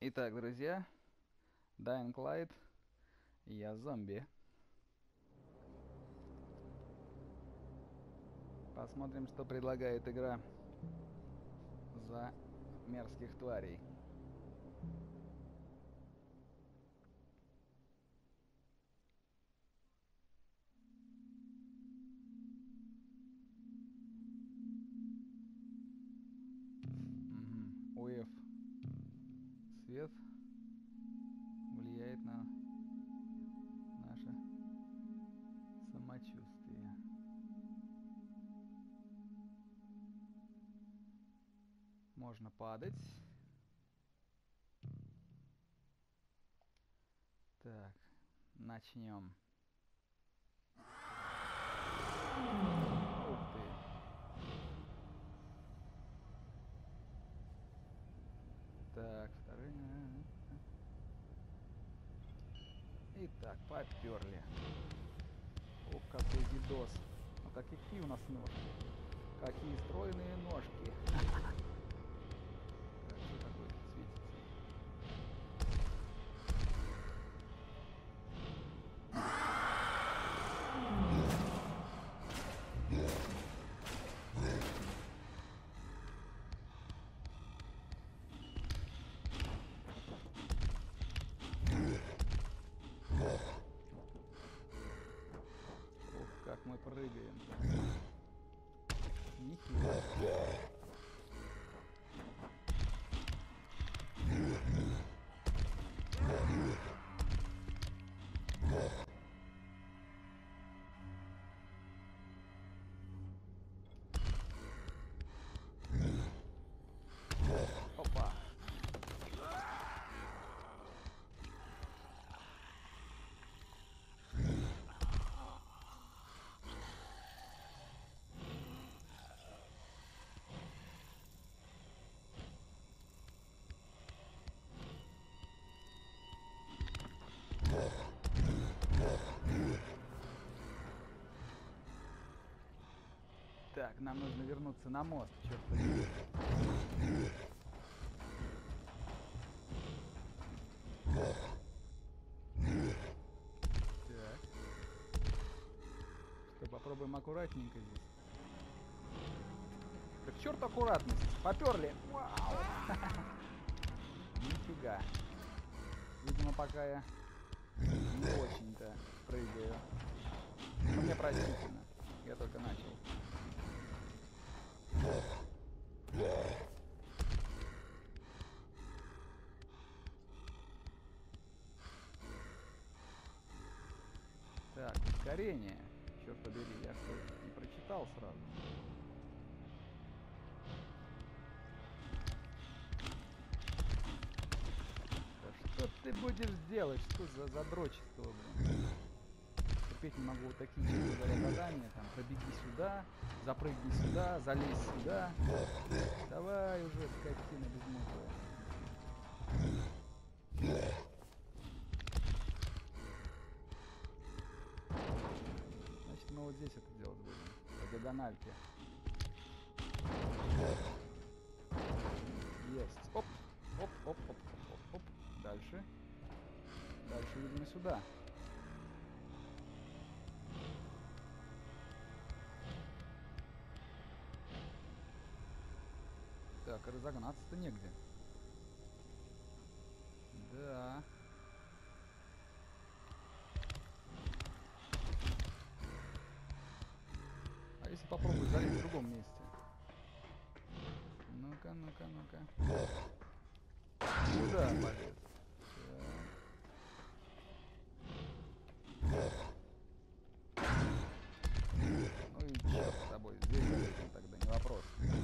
Итак, друзья, Dying Light, я зомби. Посмотрим, что предлагает игра за мерзких тварей. ОФ. Свет влияет на наше самочувствие. Можно падать. Так, начнем. Ух ты. Так, вторые. Итак, поперли. Ох, какой видос. Ну какие у нас ножки. Какие стройные ножки. Так, что такое светится? Ох, как мы прыгаем. Нихера. Опа. Так, нам нужно вернуться на мост, черт побери. Так. Что, попробуем аккуратненько здесь. Так черт аккуратность. Поперли. Вау. Нифига. Видимо, пока я не очень-то прыгаю. Но мне простительно. Я только начал. Так, ускорение. Черт побери, я что, не прочитал сразу. Да что ты будешь делать? Что за задрочество, блин? Терпеть не могу вот такие, честно говоря, задания. Там, пробеги сюда, запрыгни сюда, залезь сюда. Давай уже, скотина безмозглая. Значит, мы вот здесь это делать будем. По диагональке. Есть. Оп. Оп, оп, оп, оп, оп, оп. Дальше. Дальше, видимо, сюда. Так, разогнаться-то негде. Да. А если попробовать залезть в другом месте? Ну-ка, ну-ка, ну-ка. Куда полез? Ну и черт с тобой. Здесь залезем тогда, не вопрос.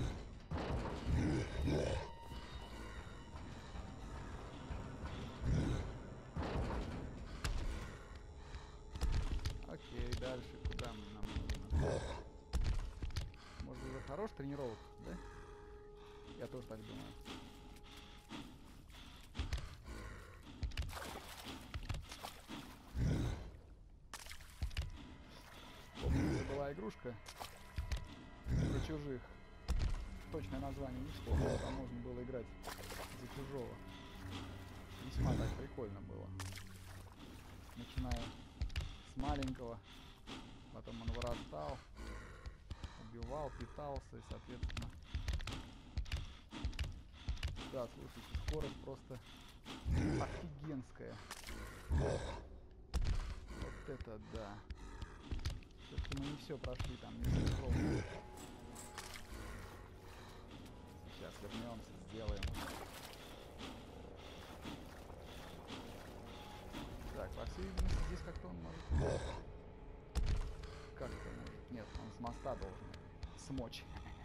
Окей, дальше куда нам нужно? Может, уже хорош тренировок, да? Я тоже так думаю. Помню, это была игрушка про чужих. Точное название не вспомнил, там можно было играть за чужого. весьма так прикольно было. Начиная с маленького, потом он вырастал, убивал, питался и, соответственно... Да, слушайте, скорость просто офигенская. Вот это да. Все-таки мы не все прошли, там не все пробовали. Сейчас вернемся, сделаем. Так, по всей видимости, здесь как-то он может... Как-то может... Нет, он с моста должен смочь.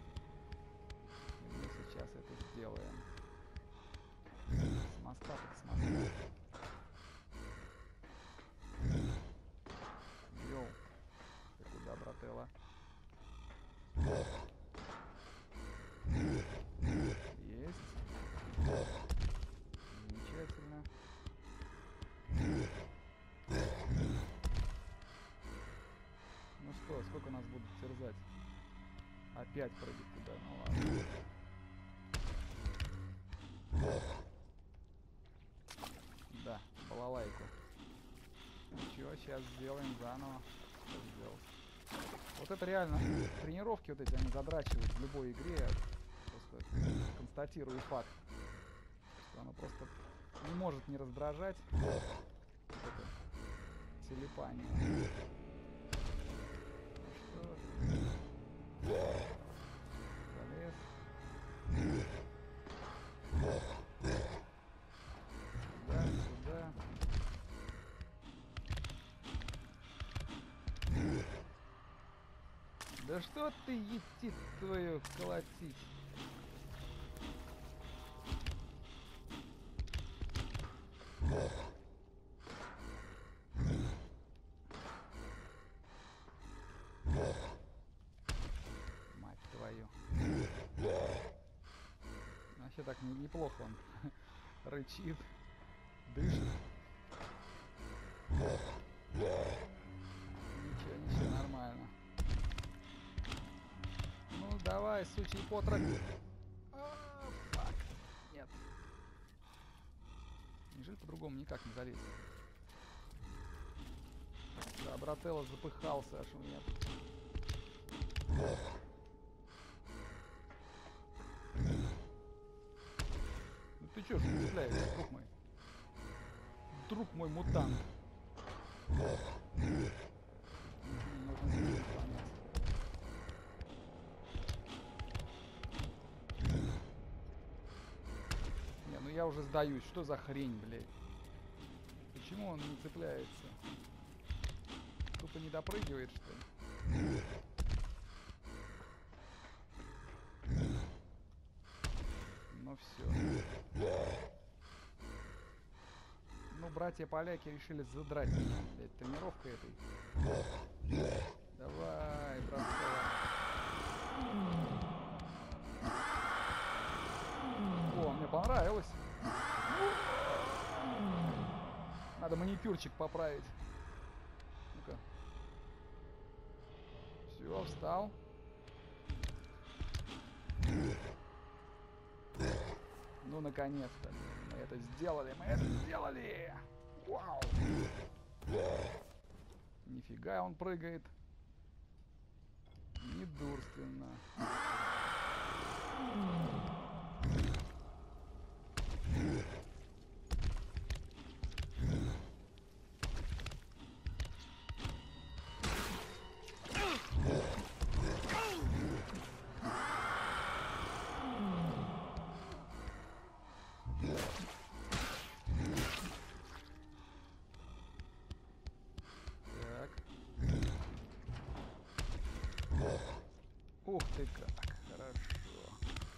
И мы сейчас это сделаем. С моста так с моста. Йоу. Ты куда, брателла? Есть. Замечательно. Ну что, сколько нас будут терзать? Опять прыгать туда, ну ладно. Да, балалайку. Ничего, сейчас сделаем заново. Что сделать? Вот это реально, тренировки вот эти, они задрачивают в любой игре. Я просто констатирую факт, что оно просто не может не раздражать. Вот это телепание. Ну что? Залез. Сюда. Да что ты, етит твою колотить? Мать твою. Вообще так неплохо он рычит, дышит. Ничего, нормально. Ну давай, сучий потрох. Фак. Нет. Неужели по-другому никак не залезть? Да, брателло запыхался, аж у меня. Ну ты чё ж не цепляешься, друг мой? Друг мой мутант. Нужно здесь понять. Не, ну я уже сдаюсь. Что за хрень, блядь? Почему он не цепляется? Тупо не допрыгивает, что ли? Ну все. Ну, братья-поляки решили задрать меня, блядь, тренировкой этой. Давай, братцы. О, мне понравилось. Надо маникюрчик поправить. Ну-ка. Все, встал. Ну, наконец-то. Мы это сделали. Вау. Нифига он прыгает. Недурственно. Ух ты как, хорошо.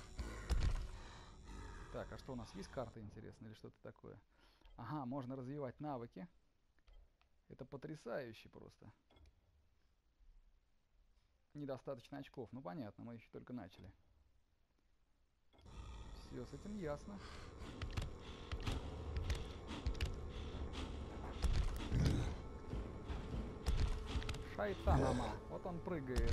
Так, а что у нас есть карта, интересно, или что-то такое? Ага, можно развивать навыки. Это потрясающе просто. Недостаточно очков. Ну понятно, мы еще только начали. Все, с этим ясно. Шайтанама. Вот он прыгает.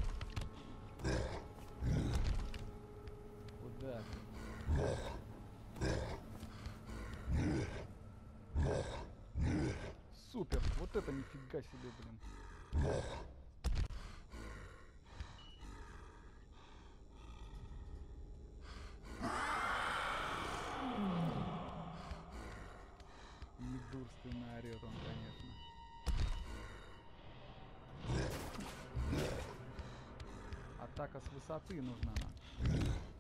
Куда ты? Супер. Вот это нифига себе, блин. Недурственно орет он, конечно. Атака с высоты нужна нам.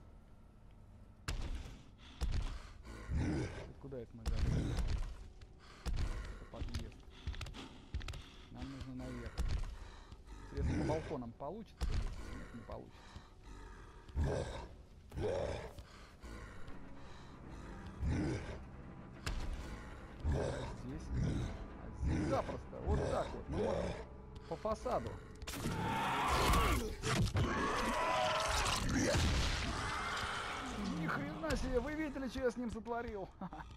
Куда это мы забыли? Это подъезд. Нам нужно наверх. Интересно, по балконам получится? Нет, не получится. Здесь запросто. Вот так вот. Мы можем по фасаду. Ни хрена себе, вы видели, что я с ним сотворил?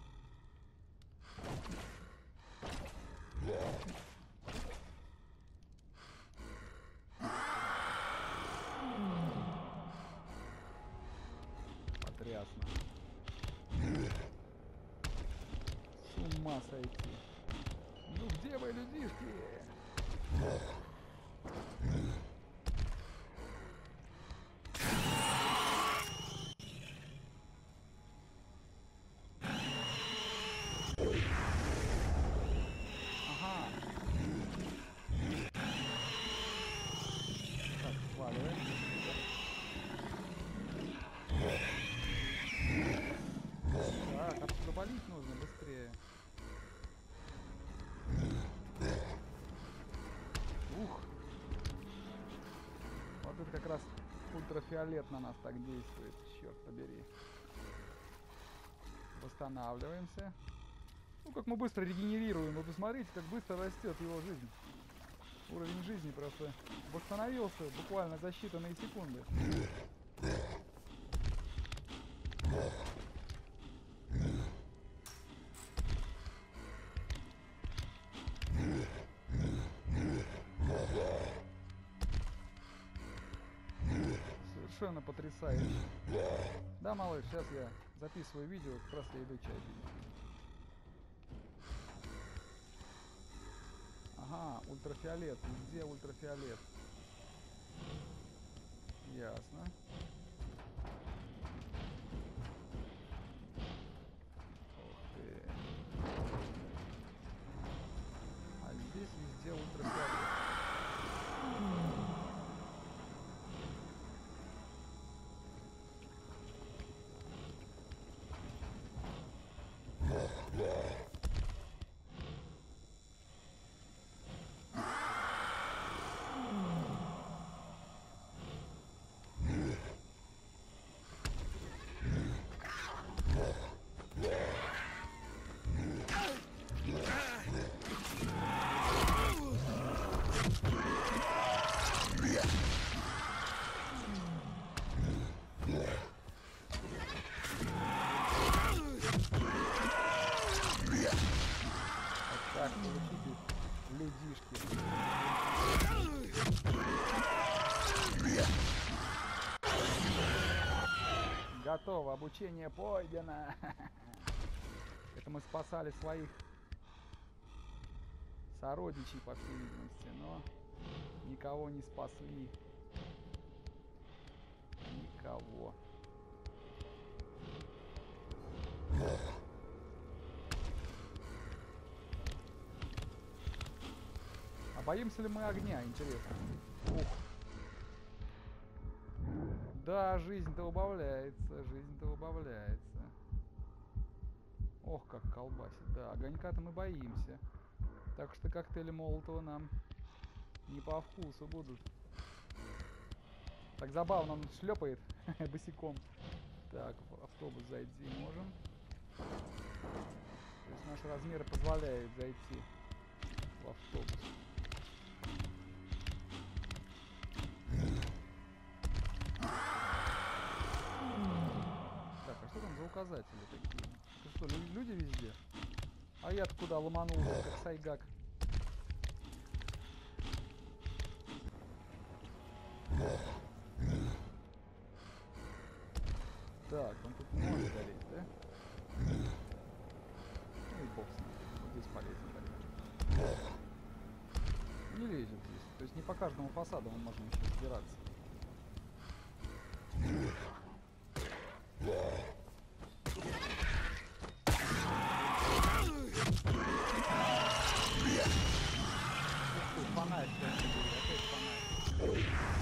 Потрясно. С ума сойти. Ну где вы, людишки? Ага. Так, складываем. Так, отсюда валить нужно быстрее. Ух. Вот это как раз ультрафиолет на нас так действует. Черт побери. Восстанавливаемся. Ну, как мы быстро регенерируем. Вы посмотрите, как быстро растет его жизнь. Уровень жизни просто восстановился буквально за считанные секунды. Совершенно потрясающе. Да, малыш, сейчас я записываю видео, как раз я иду чай пить. Ага, ультрафиолет. Где ультрафиолет? Ясно. Ух ты. А здесь везде ультрафиолет. Так, получите, людишки. Готово, обучение пройдено. Это мы спасали своих сородичей, по всей видимости, но никого не спасли. Никого. А боимся ли мы огня, интересно? Ух. Да, жизнь-то убавляется, жизнь-то убавляется. Ох, как колбасит. Да, огонька-то мы боимся. Так что коктейли Молотова нам не по вкусу будут. Так забавно он шлепает босиком. Так, в автобус зайти можем. То есть наши размеры позволяют зайти в автобус. Так, а что там за указатели такие? Это что, люди везде? А я-то куда ломанулся, как сайгак? Так, он тут не может гореть, да? Ну и бог с ним. Вот здесь полезен, полезен. Не лезет здесь. То есть не по каждому фасаду мы можем еще собираться. Фонарь, опять фонарь.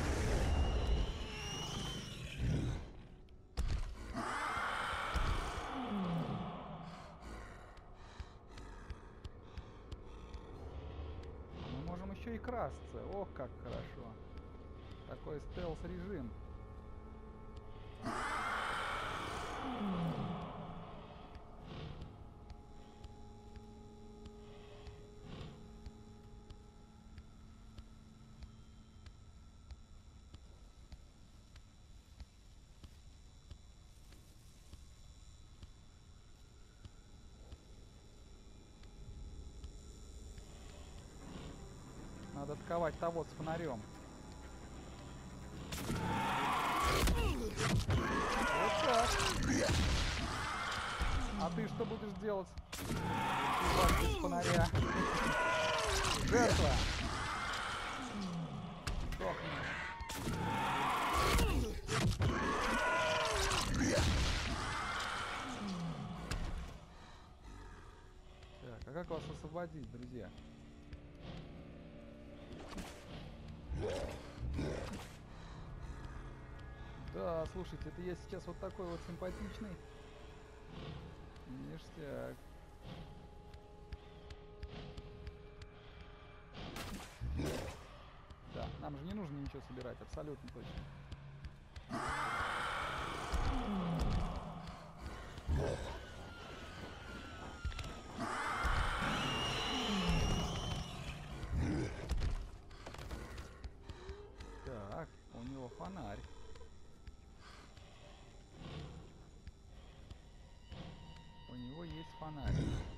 Мы можем еще и красться. Ох, как хорошо. Такой стелс-режим. Надо атаковать того с фонарем. Вот так. А ты что будешь делать? Чувак без фонаря. Жертва. Сдохни. Так, а как вас освободить, друзья? Да, слушайте, это я сейчас вот такой вот симпатичный. Ништяк. Да, нам же не нужно ничего собирать, абсолютно точно. Так, у него фонарь. У него есть фонарь.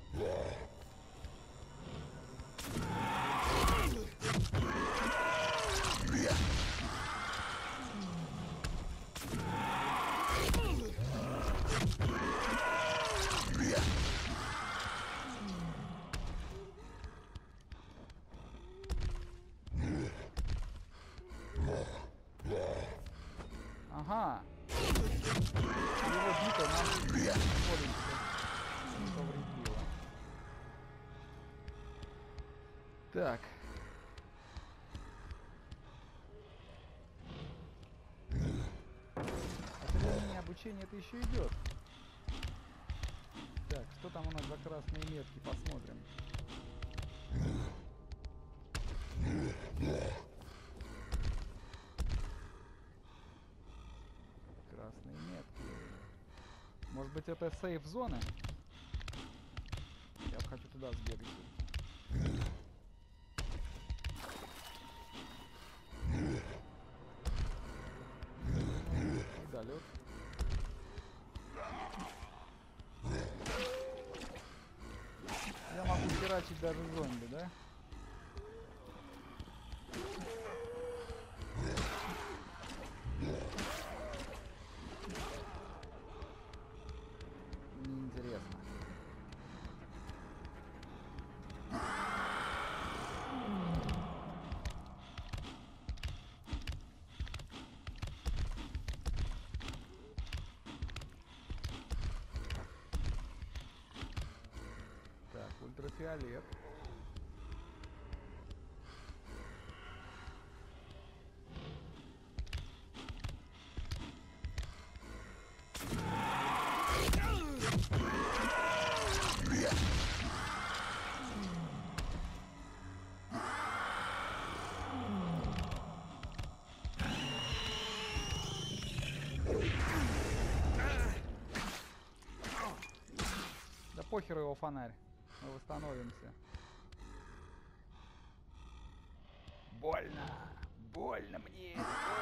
Ага. Его бита нам не повредила. Так. Отделение обучения это еще идет. Так, что там у нас за красные метки? Посмотрим. Красные метки. Может быть, это сейф-зоны? Я хочу туда сбегать. Далек. Я могу херачить даже зомби, да? Неинтересно. Так, ультрафиолет. Да похер его фонарь. Мы восстановимся. Больно! Больно мне!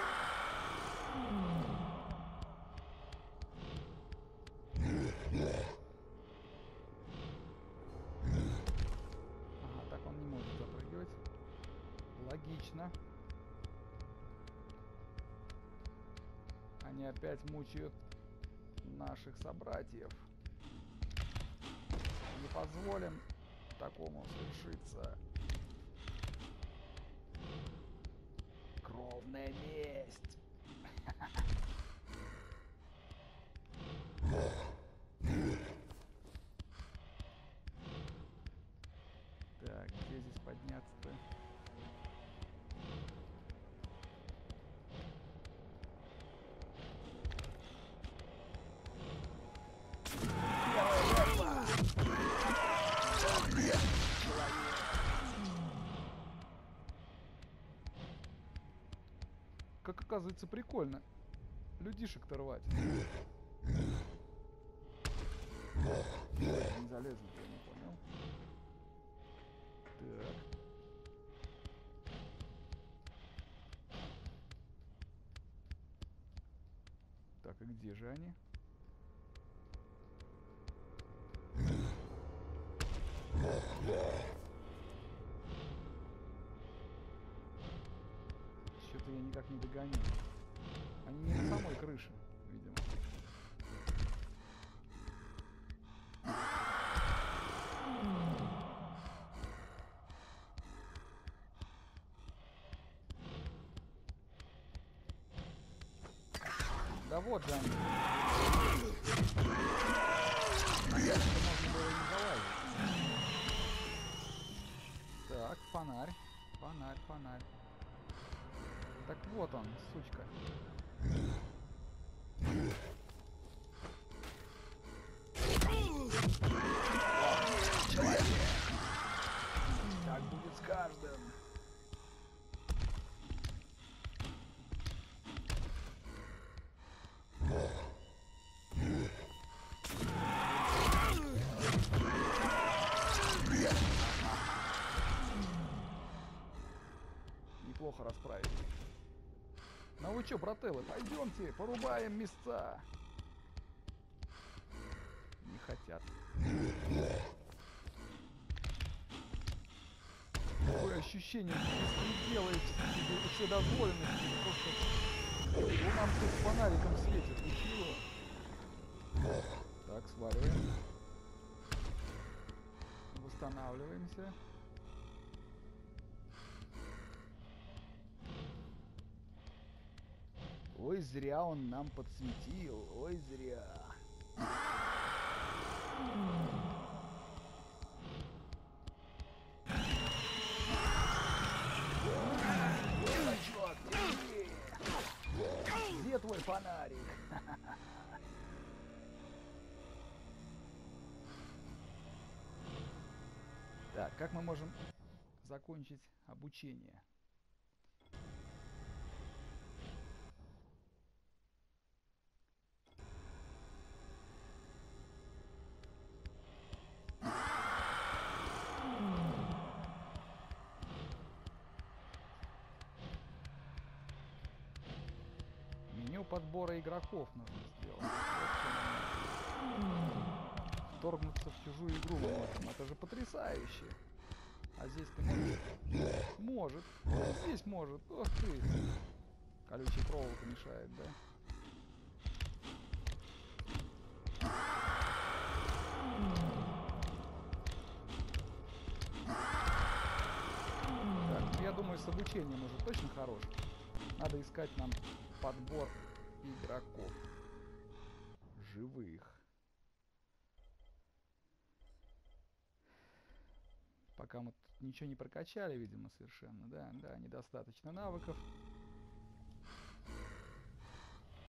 Ага, так он не может запрыгивать. Логично. Они опять мучают наших собратьев. Не позволим такому свершиться. Грозная месть. Так, где здесь подняться-то? Как оказывается, прикольно людишек-то рвать. Не залезу, я не понял. Так. Так, и где же они? Что-то я никак не догоню. Они не на самой крыше, видимо. Да вот же они. Можно было не залазить. Так, фонарь. Фонарь, фонарь. Так вот он, сучка. Человек. Так будет с каждым. Неплохо расправились. Ну вы чё, брателлы, пойдемте, порубаем места. Не хотят. Такое ощущение, что вы делаете себе все дозволенности. Просто он нам тут фонариком светит. Вы чего? Так, сваливаем. Восстанавливаемся. Ой, зря он нам подсветил. Ой, зря. Дурачок, где твой фонарик? Так, как мы можем закончить обучение? Меню подбора игроков нужно сделать. Вторгнуться в чужую игру мы можем. Это же потрясающе. А здесь ты можешь? Может. Здесь может. Ох ты. Колючая проволока мешает, да? Так, ну я думаю, с обучением уже точно хорош. Надо искать нам подбор игроков. Живых. Пока мы тут ничего не прокачали, видимо, совершенно. Да, да, недостаточно навыков.